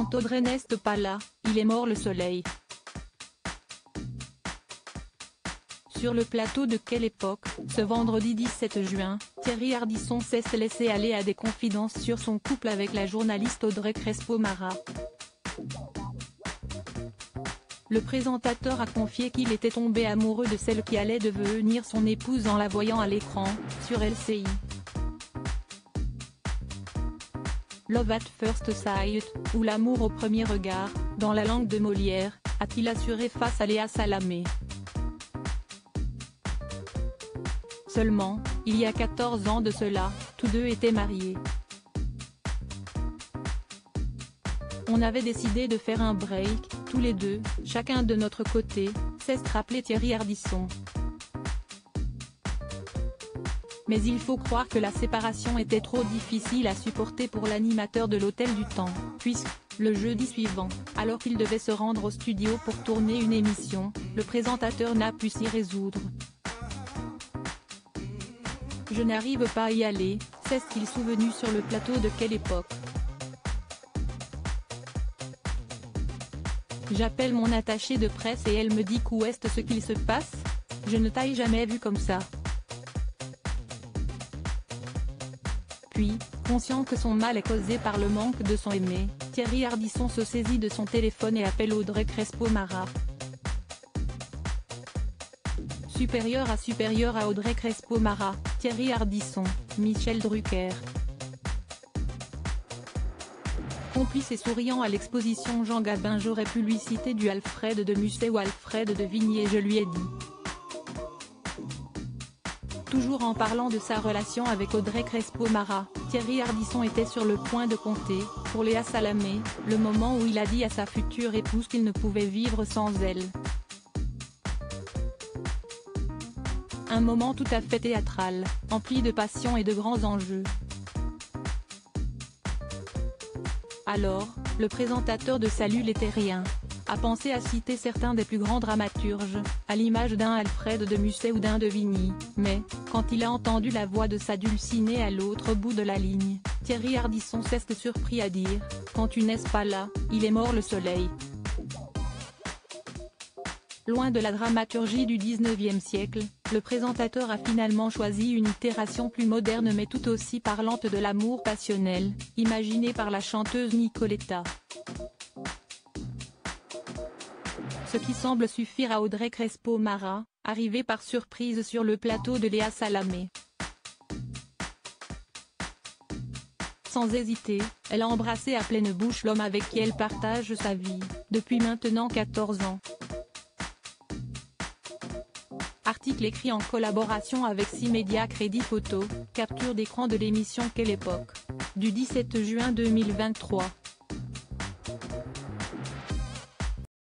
Quand Audrey n'est pas là, il est mort le soleil. Sur le plateau de Quelle époque, ce vendredi 17 juin, Thierry Ardisson s'est laissé aller à des confidences sur son couple avec la journaliste Audrey Crespo-Mara. Le présentateur a confié qu'il était tombé amoureux de celle qui allait devenir son épouse en la voyant à l'écran, sur LCI. Love at First Sight, ou l'amour au premier regard, dans la langue de Molière, a-t-il assuré face à Léa Salamé. Seulement, il y a 14 ans de cela, tous deux étaient mariés. On avait décidé de faire un break, tous les deux, chacun de notre côté, s'est rappelé Thierry Ardisson. Mais il faut croire que la séparation était trop difficile à supporter pour l'animateur de l'Hôtel du Temps, puisque, le jeudi suivant, alors qu'il devait se rendre au studio pour tourner une émission, le présentateur n'a pu s'y résoudre. Je n'arrive pas à y aller, s'est-il souvenu sur le plateau de Quelle époque. J'appelle mon attachée de presse et elle me dit qu'où est ce qu'il se passe. Je ne t'ai jamais vu comme ça. Puis, conscient que son mal est causé par le manque de son aimé, Thierry Ardisson se saisit de son téléphone et appelle Audrey Crespo-Mara. Supérieur à Audrey Crespo-Mara, Thierry Ardisson, Michel Drucker. Complice et souriant à l'exposition Jean Gabin, j'aurais pu lui citer du Alfred de Musset ou Alfred de Vigny et je lui ai dit. Toujours en parlant de sa relation avec Audrey Crespo-Mara, Thierry Ardisson était sur le point de compter, pour Léa Salamé, le moment où il a dit à sa future épouse qu'il ne pouvait vivre sans elle. Un moment tout à fait théâtral, empli de passion et de grands enjeux. Alors, le présentateur de Salut les Terriens a pensé à citer certains des plus grands dramaturges, à l'image d'un Alfred de Musset ou d'un de Vigny, mais, quand il a entendu la voix de sa Dulcinée à l'autre bout de la ligne, Thierry Ardisson s'est surpris à dire « Quand tu n'es pas là, il est mort le soleil ». Loin de la dramaturgie du 19e siècle, le présentateur a finalement choisi une itération plus moderne mais tout aussi parlante de l'amour passionnel, imaginé par la chanteuse Nicoletta. Ce qui semble suffire à Audrey Crespo-Mara, arrivée par surprise sur le plateau de Léa Salamé. Sans hésiter, elle a embrassé à pleine bouche l'homme avec qui elle partage sa vie, depuis maintenant 14 ans. Article écrit en collaboration avec 6 médias. Crédit photo, capture d'écran de l'émission Quelle époque, du 17 juin 2023.